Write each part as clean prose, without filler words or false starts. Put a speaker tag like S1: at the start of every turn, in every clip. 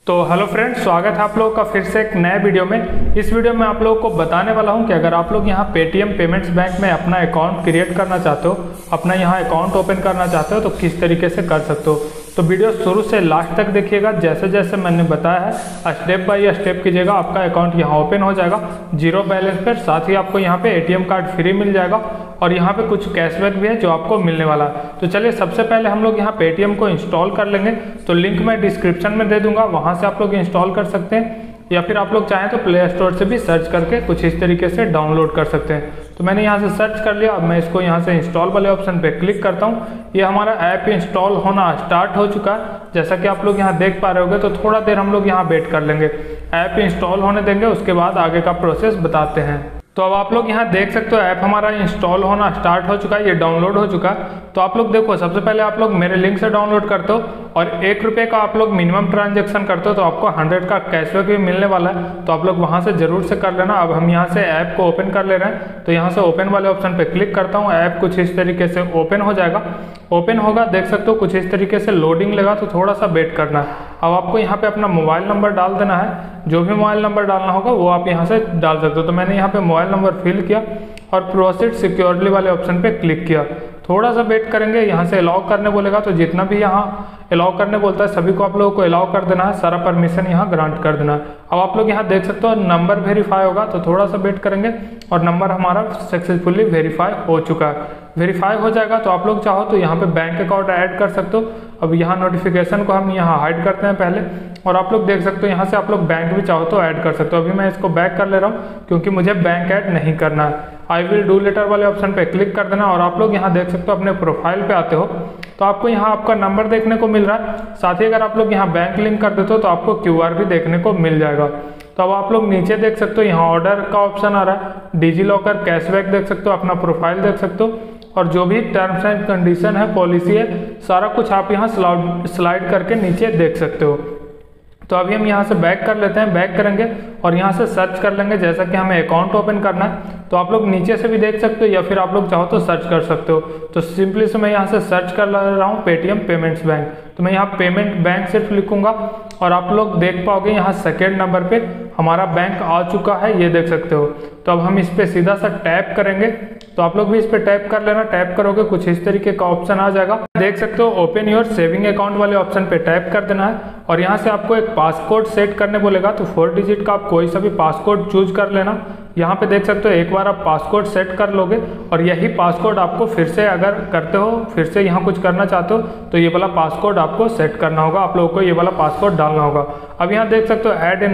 S1: तो hello friends, स्वागत है आप लोगों का फिर से एक नए वीडियो में। इस वीडियो में आप लोगों को बताने वाला हूं कि अगर आप लोग यहां पेटीएम पेमेंट्स बैंक में अपना अकाउंट क्रिएट करना चाहते हो, अपना यहां अकाउंट ओपन करना चाहते हो तो किस तरीके से कर सकते हो। तो वीडियो शुरू से लास्ट तक देखिएगा। जैसे जैसे मैंने बताया है स्टेप बाय स्टेप कीजिएगा, आपका अकाउंट यहाँ ओपन हो जाएगा जीरो बैलेंस पर। साथ ही आपको यहाँ पे एटीएम कार्ड फ्री मिल जाएगा और यहाँ पे कुछ कैशबैक भी है जो आपको मिलने वाला है। तो चलिए सबसे पहले हम लोग यहाँ पेटीएम को इंस्टॉल कर लेंगे। तो लिंक मैं डिस्क्रिप्शन में दे दूंगा, वहाँ से आप लोग इंस्टॉल कर सकते हैं, या फिर आप लोग चाहें तो प्ले स्टोर से भी सर्च करके कुछ इस तरीके से डाउनलोड कर सकते हैं। तो मैंने यहाँ से सर्च कर लिया। अब मैं इसको यहाँ से इंस्टॉल वाले ऑप्शन पे क्लिक करता हूँ। ये हमारा ऐप इंस्टॉल होना स्टार्ट हो चुका है, जैसा कि आप लोग यहाँ देख पा रहे होंगे। तो थोड़ा देर हम लोग यहाँ वेट कर लेंगे, ऐप इंस्टॉल होने देंगे, उसके बाद आगे का प्रोसेस बताते हैं। तो अब आप लोग यहाँ देख सकते हो ऐप हमारा इंस्टॉल होना स्टार्ट हो चुका है, ये डाउनलोड हो चुका है। तो आप लोग देखो, सबसे पहले आप लोग मेरे लिंक से डाउनलोड करते हो और 1 रुपये का आप लोग मिनिमम ट्रांजैक्शन करते हो तो आपको 100 का कैशबैक भी मिलने वाला है। तो आप लोग वहाँ से जरूर से कर लेना। अब हम यहाँ से ऐप को ओपन कर ले रहे हैं। तो यहाँ से ओपन वाले ऑप्शन पे क्लिक करता हूँ। ऐप कुछ इस तरीके से ओपन हो जाएगा। ओपन होगा, देख सकते हो कुछ इस तरीके से लोडिंग लगा, तो थोड़ा सा वेट करना है। अब आपको यहाँ पे अपना मोबाइल नंबर डाल देना है। जो भी मोबाइल नंबर डालना होगा वो आप यहाँ से डाल सकते हो। तो मैंने यहाँ पे मोबाइल नंबर फिल किया और प्रोसीड सिक्योरली वाले ऑप्शन पे क्लिक किया। थोड़ा सा वेट करेंगे, यहाँ से अलाउ करने बोलेगा। तो जितना भी यहाँ अलाउ करने बोलता है सभी को आप लोगों को अलाउ कर देना है, सारा परमिशन यहाँ ग्रांट कर देना है। अब आप लोग यहाँ देख सकते हो नंबर वेरीफाई होगा, तो थोड़ा सा वेट करेंगे और नंबर हमारा सक्सेसफुली वेरीफाई हो चुका है। वेरीफाई हो जाएगा तो आप लोग चाहो तो यहाँ पे बैंक अकाउंट ऐड कर सकते हो। अब यहाँ नोटिफिकेशन को हम यहाँ हाइड करते हैं पहले, और आप लोग देख सकते हो यहाँ से आप लोग बैंक भी चाहो तो ऐड कर सकते हो। अभी मैं इसको बैक कर ले रहा हूँ क्योंकि मुझे बैंक ऐड नहीं करना है। आई विल डू लेटर वाले ऑप्शन पे क्लिक कर देना और आप लोग यहाँ देख सकते हो अपने प्रोफाइल पे आते हो तो आपको यहाँ आपका नंबर देखने को मिल रहा है। साथ ही अगर आप लोग यहाँ बैंक लिंक कर देते हो तो आपको QR भी देखने को मिल जाएगा। तो अब आप लोग नीचे देख सकते हो यहाँ ऑर्डर का ऑप्शन आ रहा है, डिजी लॉकर, कैशबैक देख सकते हो, अपना प्रोफाइल देख सकते हो, और जो भी टर्म्स एंड कंडीशन है, पॉलिसी है, सारा कुछ आप यहाँ स्लाइड करके नीचे देख सकते हो। तो अभी हम यहाँ से बैक कर लेते हैं। बैक करेंगे और यहाँ से सर्च कर लेंगे, जैसा कि हमें अकाउंट ओपन करना है। तो आप लोग नीचे से भी देख सकते हो या फिर आप लोग चाहो तो सर्च कर सकते हो। तो सिंपली से मैं यहाँ से सर्च कर रहा हूँ पेटीएम पेमेंट्स बैंक। तो मैं यहाँ पेमेंट बैंक सिर्फ लिखूंगा और आप लोग देख पाओगे यहाँ सेकेंड नंबर पे हमारा बैंक आ चुका है, ये देख सकते हो। तो अब हम इस पे सीधा सा टैप करेंगे। तो आप लोग भी इस पे टैप कर लेना। टैप करोगे कुछ इस तरीके का ऑप्शन आ जाएगा, देख सकते हो। ओपन योर सेविंग अकाउंट वाले ऑप्शन पे टैप कर देना है और यहाँ से आपको एक पासकोड सेट करने बोलेगा। तो 4 डिजिट का आप कोई सा भी पासकोड चूज कर लेना। यहाँ पे देख सकते हो एक बार आप पासकोड सेट कर लोगे और यही पासकोड आपको फिर से अगर करते हो, फिर से यहाँ कुछ करना चाहते हो तो ये वाला पासकोड आपको सेट करना होगा। आप लोगों को ये वाला पासकोड डालना होगा। अब यहाँ देख सकते हो ऐड ए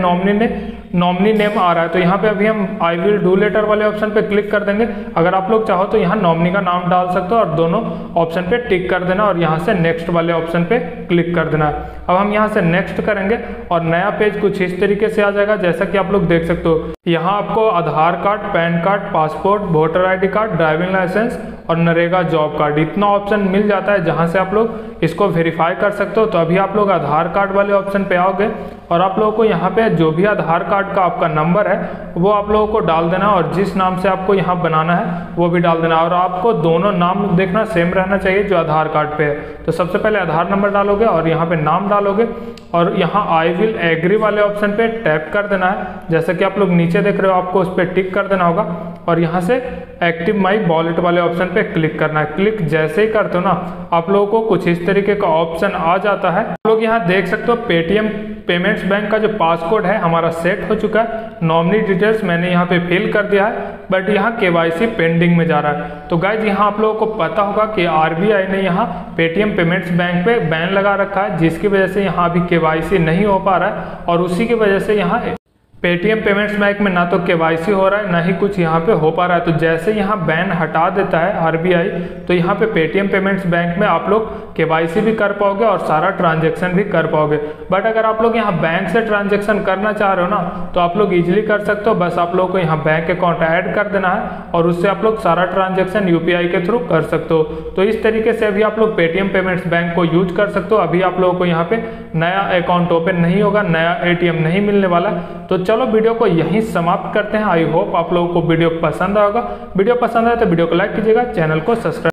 S1: नॉमिनी नेम आ रहा है। तो यहाँ पे अभी हम आई विल डू लेटर वाले ऑप्शन पे क्लिक कर देंगे। अगर आप लोग चाहो तो यहाँ नॉमिनी का नाम डाल सकते हो और दोनों ऑप्शन पे टिक कर देना और यहाँ से नेक्स्ट वाले ऑप्शन पे क्लिक कर देना। अब हम यहाँ से नेक्स्ट करेंगे और नया पेज कुछ इस तरीके से आ जाएगा, जैसा कि आप लोग देख सकते हो। यहाँ आपको Aadhaar card, PAN card, passport, voter ID card, driving licence और नरेगा जॉब कार्ड, इतना ऑप्शन मिल जाता है जहाँ से आप लोग इसको वेरीफाई कर सकते हो। तो अभी आप लोग आधार कार्ड वाले ऑप्शन पे आओगे और आप लोगों को यहाँ पे जो भी आधार कार्ड का आपका नंबर है वो आप लोगों को डाल देना और जिस नाम से आपको यहाँ बनाना है वो भी डाल देना। और आपको दोनों नाम देखना सेम रहना चाहिए जो आधार कार्ड पे है। तो सबसे पहले आधार नंबर डालोगे और यहाँ पे नाम डालोगे और यहाँ आई विल एग्री वाले ऑप्शन पे टैप कर देना है, जैसा कि आप लोग नीचे देख रहे हो। आपको उस पर टिक कर देना होगा और यहाँ से एक्टिव माई वॉलेट वाले ऑप्शन पे क्लिक करना है। क्लिक जैसे ही करते हो ना आप लोगों को कुछ इस तरीके का ऑप्शन आ जाता है। आप लोग यहाँ देख सकते हो पेटीएम पेमेंट्स बैंक का जो पासकोड है हमारा सेट हो चुका है। नॉमिनी डिटेल्स मैंने यहाँ पे फिल कर दिया है, बट यहाँ KYC पेंडिंग में जा रहा है। तो गाइज यहाँ आप लोगों को पता होगा कि RBI ने यहाँ पेटीएम पेमेंट्स बैंक पे बैन लगा रखा है, जिसकी वजह से यहाँ अभी KYC नहीं हो पा रहा है और उसी की वजह से यहाँ पेटीएम पेमेंट्स बैंक में ना तो KYC हो रहा है ना ही कुछ यहाँ पे हो पा रहा है। तो जैसे यहाँ बैन हटा देता है RBI तो यहाँ पे पेटीएम पेमेंट्स बैंक में आप लोग KYC भी कर पाओगे और सारा ट्रांजैक्शन भी कर पाओगे। बट अगर आप लोग यहाँ बैंक से ट्रांजैक्शन करना चाह रहे हो ना तो आप लोग इजीली कर सकते हो। बस आप लोग को यहाँ बैंक अकाउंट ऐड कर देना है और उससे आप लोग सारा ट्रांजैक्शन UPI के थ्रू कर सकते हो। तो इस तरीके से अभी आप लोग पेटीएम पेमेंट्स बैंक को यूज कर सकते हो। अभी आप लोगों को यहाँ पे नया अकाउंट ओपन नहीं होगा, नया ATM नहीं मिलने वाला। तो चलो वीडियो को यहीं समाप्त करते हैं। आई होप आप लोगों को वीडियो पसंद आएगा। वीडियो पसंद आए तो वीडियो को लाइक कीजिएगा, चैनल को सब्सक्राइब